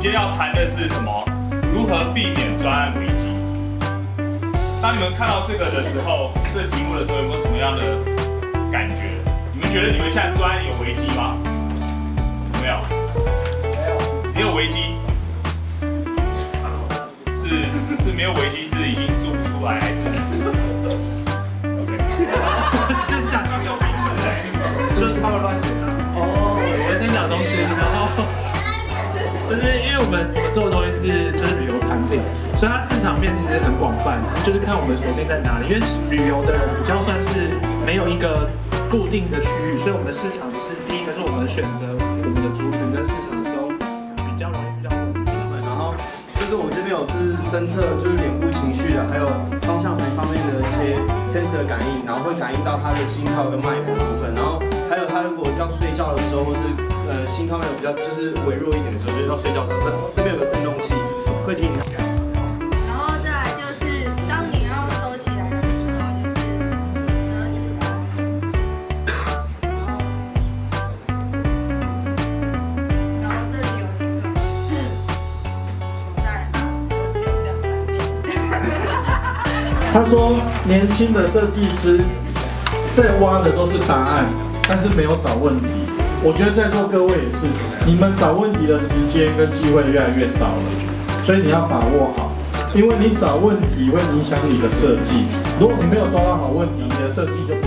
今天要谈的是什么？如何避免专案危机？当你们看到这个的时候，这个题目的时候，有没有什么样的感觉？你们觉得你们现在专案有危机吗？没有，没有，没有危机。是没有危机，是已经做不出来，还是 ？OK， 先讲没有名字哎， 就是他们乱写的。哦，我先讲东西，然后就是因为我们做的东西就是旅游产品，所以它市场面其实很广泛，就是看我们锁定在哪里。因为旅游的人比较算是没有一个固定的区域，所以我们的市场就是第一个是我们选择我们的族群跟市场的时候比较容易比较稳定。 然后就是我们这边有就是侦测就是脸部情绪的，还有方向盘上面的一些 sensor 感应，然后会感应到他的心跳跟脉搏的部分，然后还有他如果要睡觉的时候，或是心跳有比较就是微弱一点的时候，就是要睡觉的时候，那这边有个震动器会提醒他。 然后再来就是当你要收起来的时候，就是折起来，然后这里有一个是锁在他说，年轻的设计师在挖的都是答案，但是没有找问题。我觉得在座各位也是，你们找问题的时间跟机会越来越少了，所以你要把握好，因为你找问题会影响你的设计。如果你没有抓到好问题，你的设计就